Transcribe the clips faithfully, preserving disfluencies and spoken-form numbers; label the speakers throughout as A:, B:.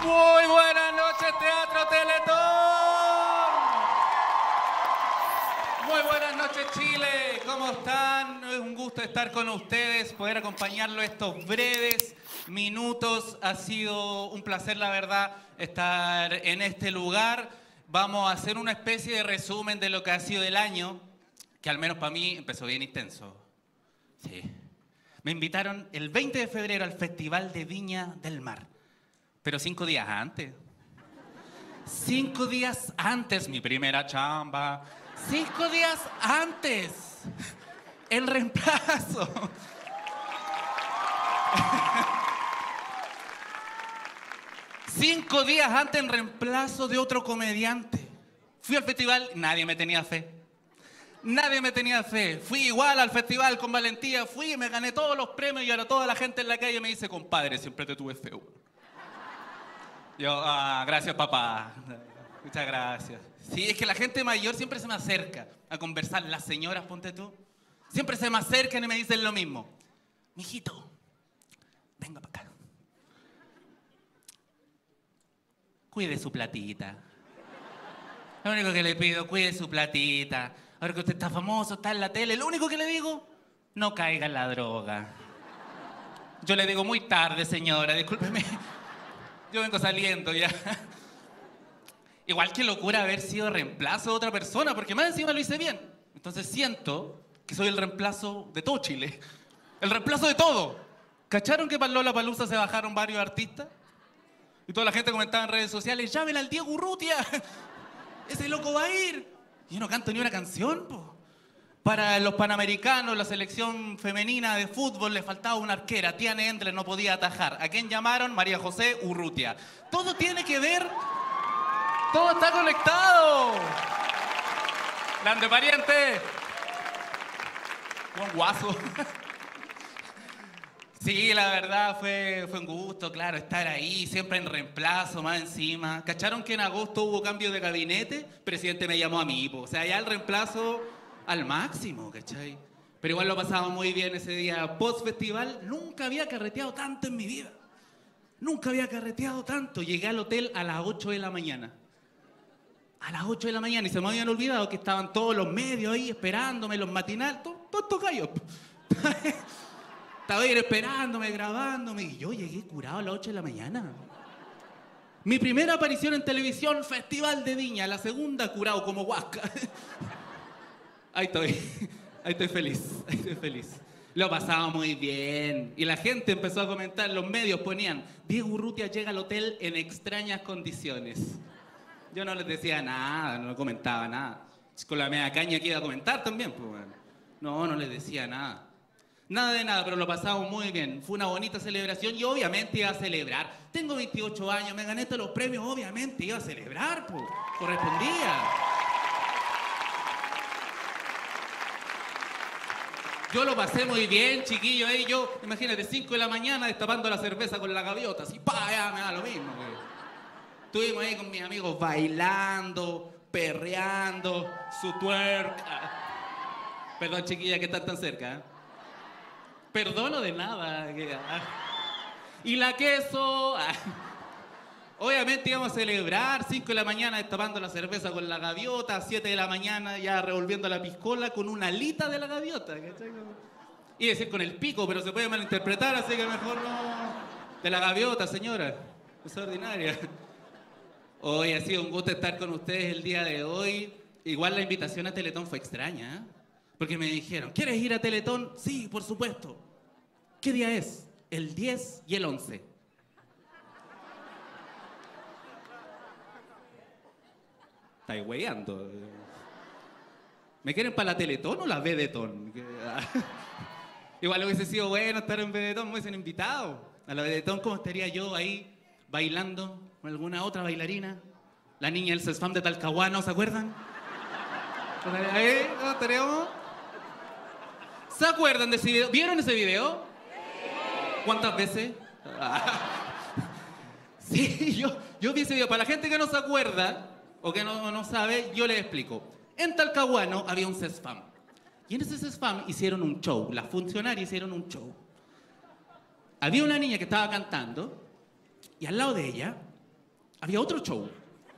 A: Muy buenas noches, Teatro Teletón. Muy buenas noches, Chile. ¿Cómo están? Es un gusto estar con ustedes, poder acompañarlo estos breves minutos. Ha sido un placer, la verdad, estar en este lugar. Vamos a hacer una especie de resumen de lo que ha sido el año, que al menos para mí empezó bien intenso. Sí. Me invitaron el veinte de febrero al Festival de Viña del Mar. Pero cinco días antes. Cinco días antes, mi primera chamba. Cinco días antes. El reemplazo. Cinco días antes en reemplazo de otro comediante. Fui al festival, nadie me tenía fe. Nadie me tenía fe. Fui igual al festival con valentía. Fui y me gané todos los premios y ahora toda la gente en la calle me dice, compadre, siempre te tuve fe. Yo, ah, gracias, papá. Muchas gracias. Sí, es que la gente mayor siempre se me acerca a conversar. Las señoras, ponte tú, siempre se me acercan y me dicen lo mismo. Mijito, venga para acá. Cuide su platita. Lo único que le pido, cuide su platita. Ahora que usted está famoso, está en la tele, lo único que le digo, no caiga en la droga. Yo le digo, muy tarde, señora, discúlpeme. Yo vengo saliendo ya. Igual que locura haber sido reemplazo de otra persona, porque más encima lo hice bien. Entonces siento que soy el reemplazo de todo Chile. El reemplazo de todo. ¿Cacharon que para Lollapalooza se bajaron varios artistas? Y toda la gente comentaba en redes sociales, llamen al Diego Urrutia. Ese loco va a ir. Y yo no canto ni una canción, po. Para los panamericanos, la selección femenina de fútbol, le faltaba una arquera. Tiane Endler no podía atajar. ¿A quién llamaron? María José Urrutia. Todo tiene que ver. Todo está conectado. Grande pariente. Buen guaso. Sí, la verdad fue, fue un gusto, claro, estar ahí, siempre en reemplazo, más encima. ¿Cacharon que en agosto hubo cambio de gabinete? El presidente me llamó a mí, po. O sea, ya el reemplazo al máximo, ¿cachai? Pero igual lo pasaba muy bien ese día post-festival. Nunca había carreteado tanto en mi vida. Nunca había carreteado tanto. Llegué al hotel a las ocho de la mañana. A las ocho de la mañana. Y se me habían olvidado que estaban todos los medios ahí esperándome, los matinales, todos estos gallos. Estaba ahí esperándome, grabándome. Y yo llegué curado a las ocho de la mañana. Mi primera aparición en televisión, Festival de Viña. La segunda, curado como Huasca. Ahí estoy. Ahí estoy feliz. Ahí estoy feliz. Lo pasaba muy bien. Y la gente empezó a comentar, los medios ponían, Diego Urrutia llega al hotel en extrañas condiciones. Yo no les decía nada, no comentaba nada. Con la media caña que iba a comentar también, pues bueno. No, no les decía nada. Nada de nada, pero lo pasamos muy bien. Fue una bonita celebración y obviamente iba a celebrar. Tengo veintiocho años, me gané todos los premios, obviamente iba a celebrar, pues. Correspondía. Yo lo pasé muy bien, chiquillo, ahí yo, imagínate, cinco de la mañana destapando la cerveza con la gaviota, así, pa, ya me da lo mismo, güey. Estuvimos ahí con mis amigos bailando, perreando, su twerk. Perdón, chiquilla, que están tan cerca, ¿eh? Perdono de nada. Y la queso. Obviamente íbamos a celebrar, cinco de la mañana destapando la cerveza con la gaviota, siete de la mañana ya revolviendo la piscola con una alita de la gaviota. ¿Cachai? Y decir con el pico, pero se puede malinterpretar, así que mejor no. De la gaviota, señora. Es ordinaria. Hoy ha sido un gusto estar con ustedes el día de hoy. Igual la invitación a Teletón fue extraña, ¿eh? Porque me dijeron, ¿quieres ir a Teletón? Sí, por supuesto. ¿Qué día es? El diez y el once. Estáis hueveando. ¿Me quieren para la Teletón o la Vedetón? Igual hubiese sido bueno estar en Vedetón, me hubiesen invitado. A la Vedetón, ¿cómo estaría yo ahí bailando con alguna otra bailarina? La niña del Sesfam de Talcahuano, ¿se acuerdan? ¿Ahí? ¿Cómo estaríamos? ¿Se acuerdan de ese video? ¿Vieron ese video? ¿Cuántas veces? Sí, yo, yo vi ese video. Para la gente que no se acuerda o que no, no sabe, yo les explico. En Talcahuano había un Sesfam. Y en ese Sesfam hicieron un show. Las funcionarias hicieron un show. Había una niña que estaba cantando y al lado de ella había otro show.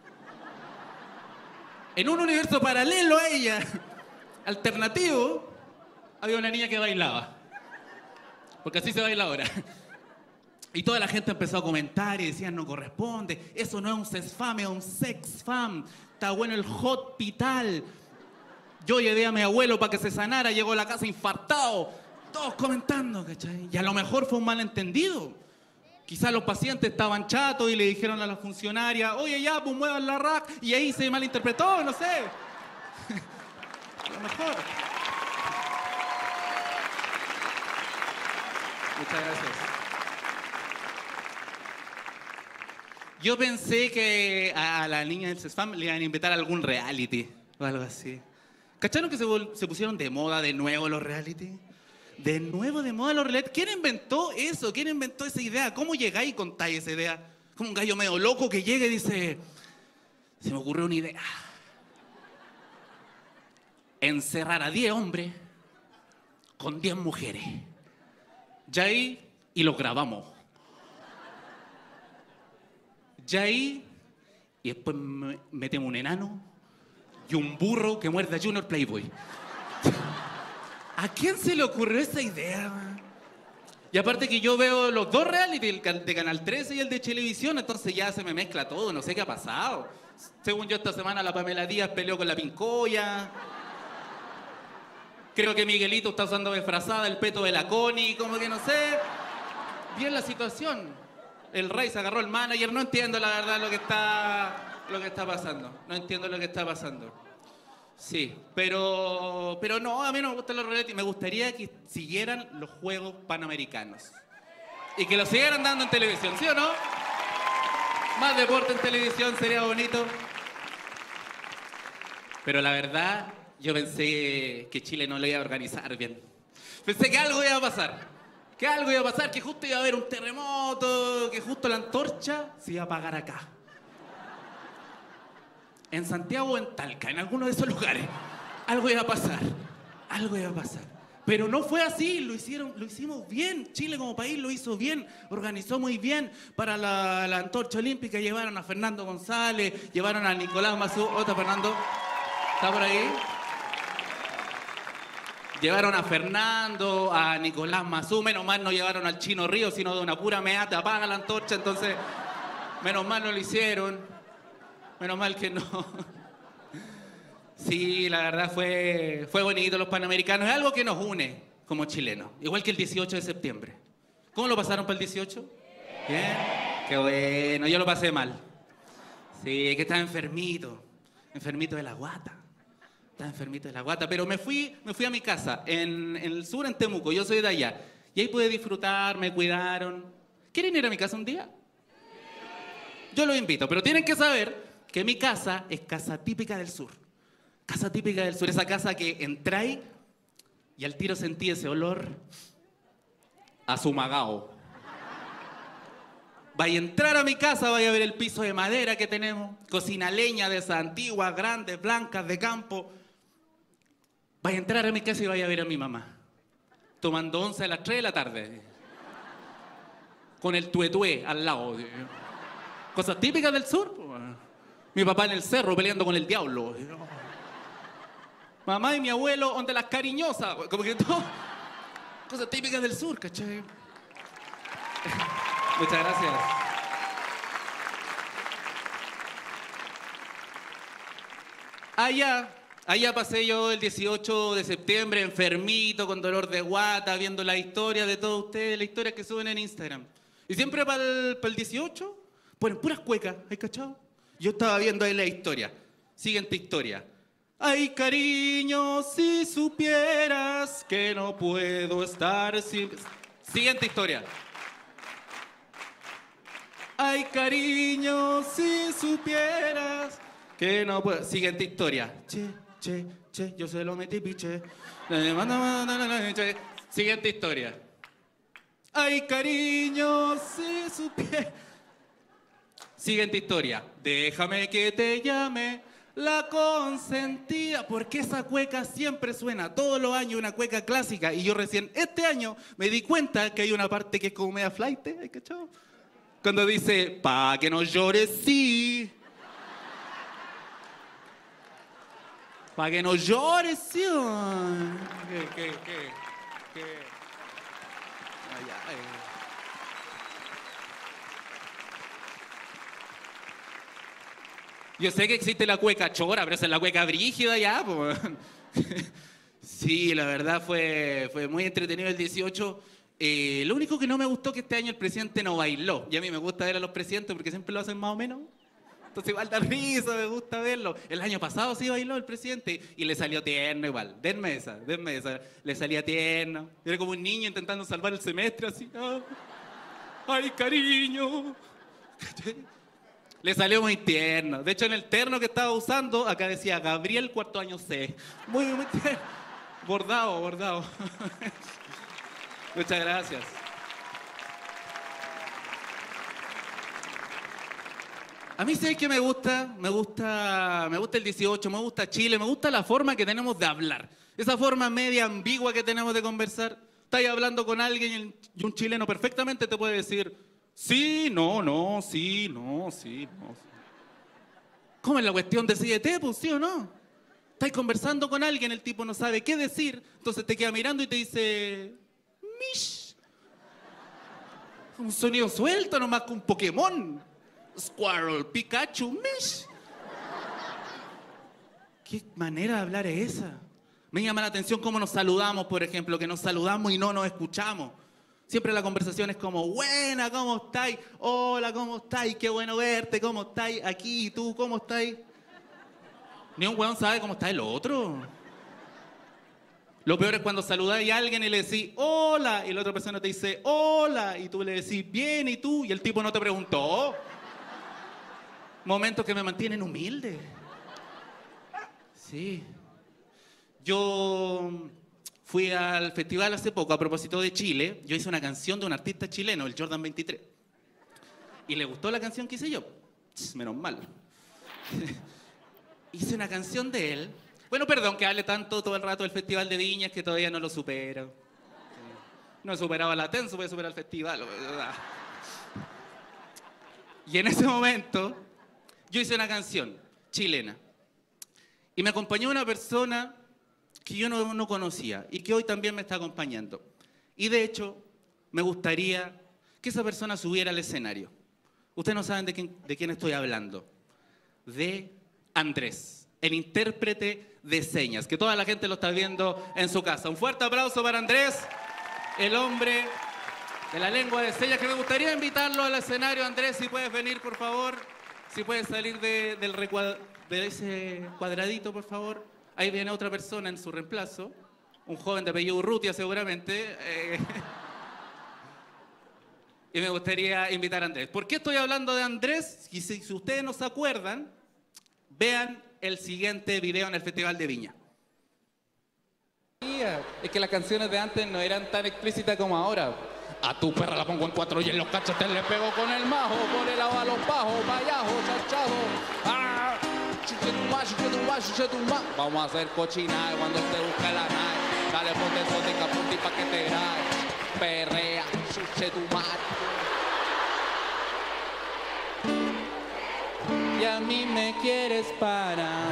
A: En un universo paralelo a ella, alternativo, había una niña que bailaba. Porque así se baila ahora. Y toda la gente empezó a comentar y decían, no corresponde, eso no es un sexfam, es un sexfam. Está bueno el hot pital. Yo llevé a mi abuelo para que se sanara, llegó a la casa infartado. Todos comentando, ¿cachai? Y a lo mejor fue un malentendido. Quizás los pacientes estaban chatos y le dijeron a la funcionaria, oye, ya, pues muevan la rack, y ahí se malinterpretó, no sé. A lo mejor. Muchas gracias. Yo pensé que a la niña del sexfam le iban a invitar a algún reality o algo así. ¿Cacharon que se, se pusieron de moda de nuevo los reality? De nuevo de moda los reality. ¿Quién inventó eso? ¿Quién inventó esa idea? ¿Cómo llegáis y contáis esa idea? Como un gallo medio loco que llega y dice, se me ocurrió una idea. Encerrar a diez hombres con diez mujeres. Ya ahí, y lo grabamos. Ya ahí, y después metemos un enano y un burro que muerde a Junior Playboy. ¿A quién se le ocurrió esa idea? Y aparte que yo veo los dos reality, el de Canal trece y el de Chilevisión, entonces ya se me mezcla todo, no sé qué ha pasado. Según yo, esta semana la Pamela Díaz peleó con la Pincoya. Creo que Miguelito está usando disfrazada el peto de la Connie, como que no sé. Bien la situación. El Rey se agarró el manager, no entiendo la verdad lo que está, lo que está pasando. No entiendo lo que está pasando. Sí, pero, pero no, a mí no me gustan los reality. Me gustaría que siguieran los Juegos Panamericanos. Y que los siguieran dando en televisión, ¿sí o no? Más deporte en televisión sería bonito. Pero la verdad, yo pensé que Chile no lo iba a organizar bien. Pensé que algo iba a pasar. Que algo iba a pasar, que justo iba a haber un terremoto, que justo la antorcha se iba a apagar acá. En Santiago o en Talca, en alguno de esos lugares. Algo iba a pasar, algo iba a pasar. Pero no fue así, lo, hicieron, lo hicimos bien. Chile como país lo hizo bien, organizó muy bien. Para la, la antorcha olímpica llevaron a Fernando González, llevaron a Nicolás Mazú. Otra, Fernando, ¿está por ahí? Llevaron a Fernando, a Nicolás Mazú. Menos mal no llevaron al Chino Río, sino de una pura meata, apaga la antorcha. Entonces, menos mal no lo hicieron. Menos mal que no. Sí, la verdad fue, fue bonito los Panamericanos. Es algo que nos une como chilenos. Igual que el dieciocho de septiembre. ¿Cómo lo pasaron para el dieciocho? Bien. Qué bueno, yo lo pasé mal. Sí, que estaba enfermito. Enfermito de la guata. Estaba enfermito de la guata. Pero me fui, me fui a mi casa, en, en el sur, en Temuco. Yo soy de allá. Y ahí pude disfrutar, me cuidaron. ¿Quieren ir a mi casa un día? Yo los invito, pero tienen que saber que mi casa es casa típica del sur. Casa típica del sur, esa casa que entráis y al tiro sentí ese olor a sumagao. Vaya a entrar a mi casa, vaya a ver el piso de madera que tenemos, cocina leña de esas antiguas, grandes, blancas, de campo. Vaya a entrar a mi casa y vaya a ver a mi mamá, tomando once a las tres de la tarde, con el tuetué al lado. Cosas típicas del sur. Mi papá en el cerro peleando con el diablo. Mamá y mi abuelo, donde las cariñosas. Como que todo. Cosas típicas del sur, ¿cachai? Muchas gracias. Allá, allá pasé yo el dieciocho de septiembre, enfermito, con dolor de guata, viendo la historia de todos ustedes, las historias que suben en Instagram. Y siempre para el, para el dieciocho, ponen puras cuecas, ¿hay cachado? Yo estaba viendo ahí la historia. Siguiente historia. Ay, cariño, si supieras que no puedo estar sin... Siguiente historia. Ay, cariño, si supieras que no puedo... Siguiente historia. Che, che, che, yo se lo metí, piche. Siguiente historia. Ay, cariño, si supieras... Siguiente historia. Déjame que te llame la consentida. Porque esa cueca siempre suena todos los años, una cueca clásica. Y yo recién este año me di cuenta que hay una parte que es como media flight, ¿hay cachado? Cuando dice, pa' que no llores, sí. Pa' que no llores, sí. ¿Qué, qué, qué, qué? Ay, ay. Yo sé que existe la cueca chora, pero esa es la cueca brígida ya, pues. Sí, la verdad fue, fue muy entretenido el dieciocho. Eh, lo único que no me gustó que este año el presidente no bailó. Y a mí me gusta ver a los presidentes porque siempre lo hacen más o menos. Entonces igual da risa, me gusta verlo. El año pasado sí bailó el presidente y le salió tierno igual. Denme esa, denme esa. Le salía tierno. Era como un niño intentando salvar el semestre así. ¡Ah! ¡Ay, cariño! Le salió muy tierno. De hecho, en el terno que estaba usando, acá decía Gabriel, cuarto año C. Muy, muy tierno. Bordado, bordado. Muchas gracias. A mí sí que me gusta, me gusta, me gusta el dieciocho, me gusta Chile, me gusta la forma que tenemos de hablar. Esa forma media ambigua que tenemos de conversar. Estás hablando con alguien y un chileno perfectamente te puede decir sí, no, no, sí, no, sí, no. ¿Cómo es la cuestión? Decídete, pues, ¿sí o no? Estás conversando con alguien, el tipo no sabe qué decir, entonces te queda mirando y te dice mish. Un sonido suelto nomás que un Pokémon. Squirrel, Pikachu, mish. ¿Qué manera de hablar es esa? Me llama la atención cómo nos saludamos, por ejemplo, que nos saludamos y no nos escuchamos. Siempre la conversación es como, buena, ¿cómo estáis? Hola, ¿cómo estáis? Qué bueno verte, ¿cómo estáis? Aquí, ¿y tú, cómo estáis? Ni un weón sabe cómo está el otro. Lo peor es cuando saludáis a alguien y le decís, hola, y la otra persona te dice, hola, y tú le decís, bien, ¿y tú? Y el tipo no te preguntó. Momentos que me mantienen humilde. Sí. Yo fui al festival hace poco, a propósito de Chile. Yo hice una canción de un artista chileno, el Jordan veintitrés. Y le gustó la canción que hice yo. Menos mal. Hice una canción de él. Bueno, perdón que hable tanto todo el rato del Festival de Viña, que todavía no lo supero. No he superado la Tenso, voy a superar el festival. Y en ese momento, yo hice una canción chilena. Y me acompañó una persona que yo no, no conocía y que hoy también me está acompañando. Y de hecho, me gustaría que esa persona subiera al escenario. Ustedes no saben de quién, de quién estoy hablando. De Andrés, el intérprete de señas, que toda la gente lo está viendo en su casa. Un fuerte aplauso para Andrés, el hombre de la lengua de señas, que me gustaría invitarlo al escenario. Andrés, si puedes venir, por favor. Si puedes salir de, del recuadro, de ese cuadradito, por favor. Ahí viene otra persona en su reemplazo, un joven de apellido Urrutia seguramente. Eh, y me gustaría invitar a Andrés. ¿Por qué estoy hablando de Andrés? Y si, si ustedes no se acuerdan, vean el siguiente video en el Festival de Viña. Es que las canciones de antes no eran tan explícitas como ahora. A tu perra la pongo en cuatro y en los cachetes le pego con el majo, por el lado a los bajos, payajo, chachado. ¡Ah! Vamos a hacer cochinada cuando te busca la nave. Dale, ponte eso de caputi pa' que te grabe. Perrea, chuche tu madre. Y a mí me quieres parar.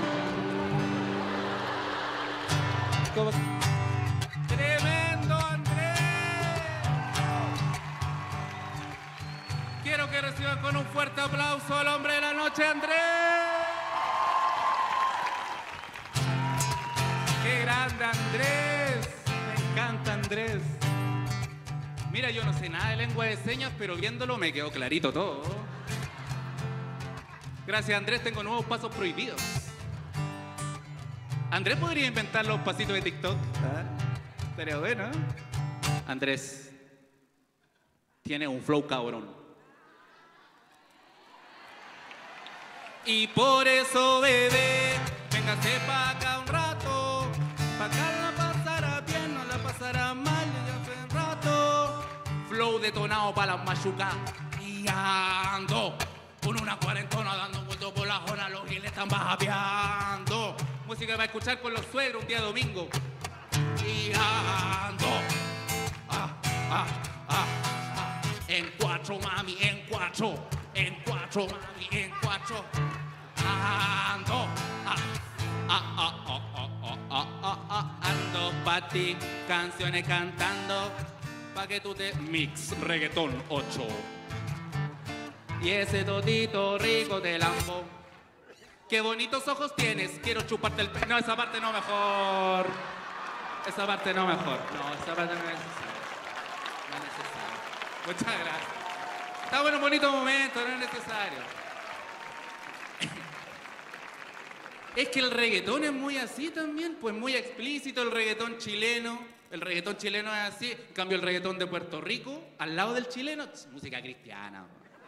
A: ¿Cómo? ¡Tremendo, Andrés! Quiero que reciban con un fuerte aplauso al hombre de la noche, Andrés. ¡Qué grande, Andrés! Me encanta, Andrés. Mira, yo no sé nada de lengua de señas, pero viéndolo me quedó clarito todo. Gracias, Andrés, tengo nuevos pasos prohibidos. Andrés podría inventar los pasitos de TikTok. ¿Ah? Sería bueno, ¿eh? Andrés, tiene un flow cabrón. Y por eso, bebé, véngase pa' acá un rato. Pa' acá la pasará bien, no la pasará mal, ya hace un rato. Flow detonado pa' las machucas. Y ando con una cuarentona dando vueltos por la zona, los giles están bajapeando. Música para escuchar con los suegros un día domingo. Y ando ah, ah, ah, ah, en cuarentona. cuatro, mami, en cuatro. En cuatro, mami, en cuatro. Ando, ah, ah, ah, ah, ah, ah, ah, ah, ah, ando pa' ti, canciones cantando, pa' que tú te mix reggaetón ocho. Y ese todito rico de lambo. Qué bonitos ojos tienes, quiero chuparte el pe... No, esa parte no mejor. Esa parte no mejor. No, esa parte no es necesaria. No es necesario. Muchas gracias. Está bueno, un bonito momento, no es necesario. Es que el reggaetón es muy así también, pues muy explícito el reggaetón chileno. El reggaetón chileno es así. En cambio, el reggaetón de Puerto Rico, al lado del chileno, es música cristiana.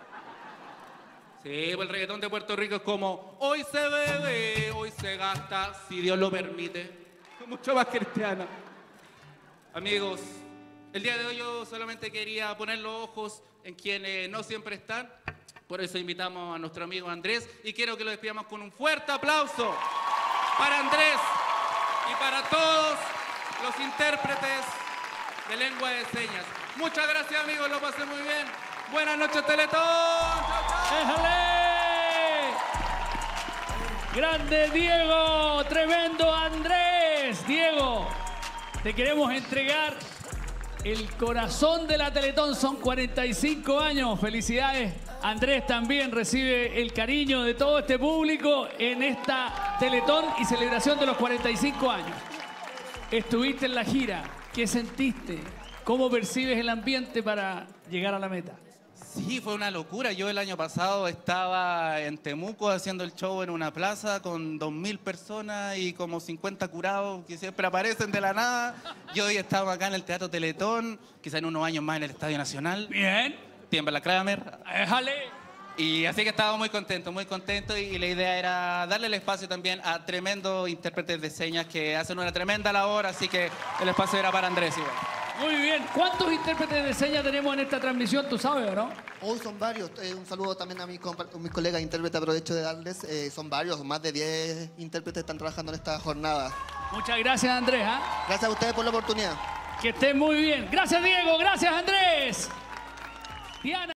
A: Sí, pues el reggaetón de Puerto Rico es como hoy se bebe, hoy se gasta, si Dios lo permite. Es mucho más cristiana. Amigos, el día de hoy yo solamente quería poner los ojos en quienes no siempre están. Por eso invitamos a nuestro amigo Andrés y quiero que lo despidamos con un fuerte aplauso para Andrés y para todos los intérpretes de lengua de señas. Muchas gracias, amigos, lo pasé muy bien. Buenas noches, Teletón. ¡Chao, chao!
B: ¡Éjale! Grande Diego, tremendo Andrés. Diego, te queremos entregar el corazón de la Teletón. Son cuarenta y cinco años. Felicidades. Andrés también recibe el cariño de todo este público en esta Teletón y celebración de los cuarenta y cinco años. Estuviste en la gira. ¿Qué sentiste? ¿Cómo percibes el ambiente para llegar a la meta?
A: Sí, fue una locura. Yo el año pasado estaba en Temuco haciendo el show en una plaza con dos mil personas y como cincuenta curados que siempre aparecen de la nada. Yo hoy estaba acá en el Teatro Teletón, quizá en unos años más en el Estadio Nacional.
B: Bien.
A: Tiembla la Kramer.
B: Déjale.
A: Y así que estaba muy contento, muy contento y la idea era darle el espacio también a tremendos intérpretes de señas que hacen una tremenda labor, así que el espacio era para Andrés igual.
B: Muy bien. ¿Cuántos intérpretes de señas tenemos en esta transmisión? ¿Tú sabes o no?
C: Hoy son varios. Eh, un saludo también a mis, mis colegas intérpretes. Aprovecho de darles. Eh, son varios. Más de diez intérpretes están trabajando en esta jornada.
B: Muchas gracias, Andrés. ¿eh?
C: Gracias a ustedes por la oportunidad.
B: Que estén muy bien. Gracias, Diego. Gracias, Andrés. Diana.